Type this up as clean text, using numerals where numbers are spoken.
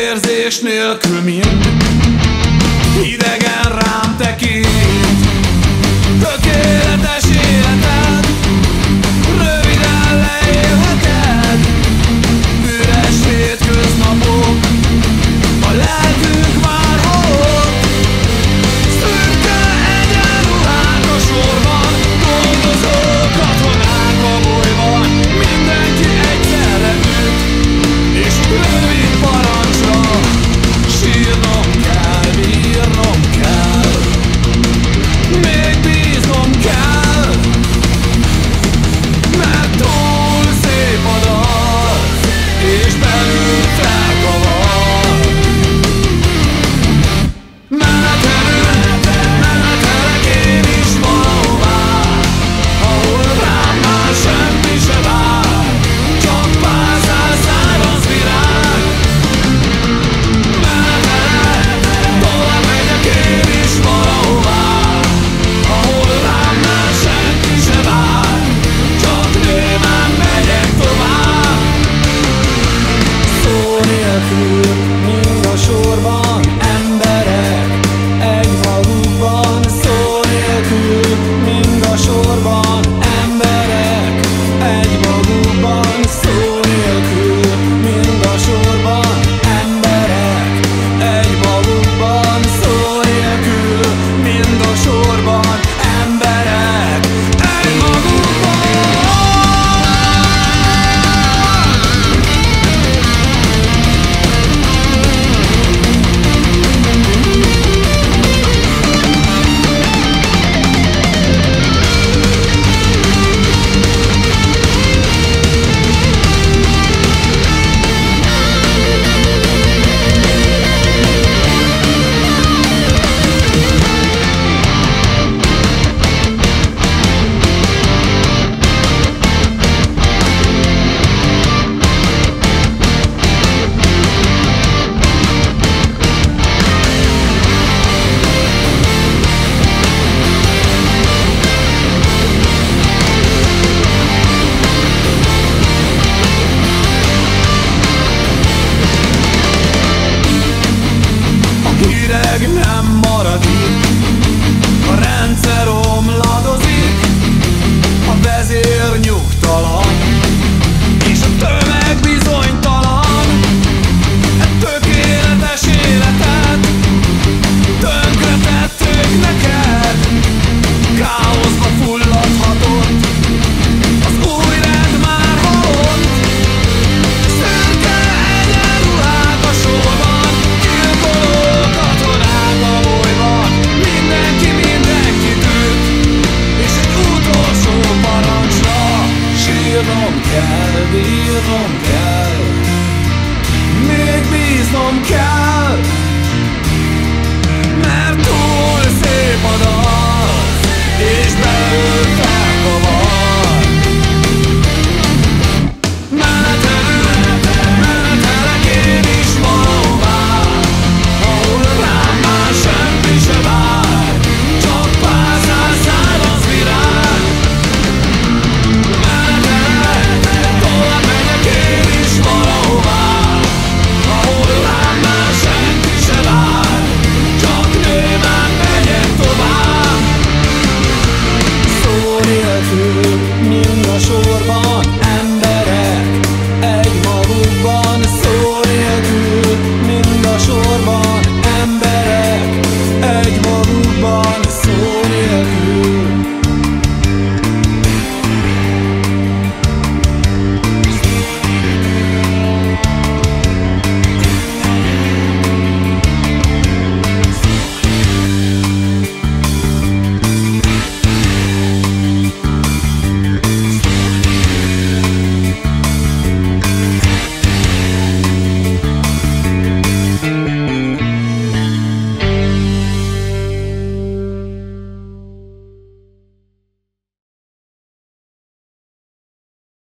érzés nélkül mind idegen rám tekint. Tökéletes életed röviden leélheted, üres hétköznapok, a lelkünk már halott. Szürke egyenruhák a sorban, dolgozó katonák a bolyban, mindenki egyszerre üt, és rövid parancsra sírnom kell, bírnom kell, még bíznom kell, mert túl szép a dal, és belül felkavar. Menetelek én is valahová, ahol rám már semmi se vár, csak pár száz száraz virág. Menetelek, tovább megyek én is valahová, ahol rám már senki se vár, csak némán megyek tovább. Szó nélkül mind a sorban emberek egymagukban, szó nélkül mind a sorban emberek egymagukban, szó nélkül mind a sorban emberek egymagukban, szó nélkül mind a sorban emberek egymagukban. Hideg nem marad itt, a rendszer omladozik, a vezér nyugtalan, és a tömeg bizonytalan. Egy tökéletes életet tönkretettük neked, káoszba fulladhatott, az új rend már halott. Szürke egyenruhák a sorban, gyilkoló katonák a bolyban, mindenkit üt, és egy utolsó parancsra sírnom kell, bírnom kell, még bíznom kell.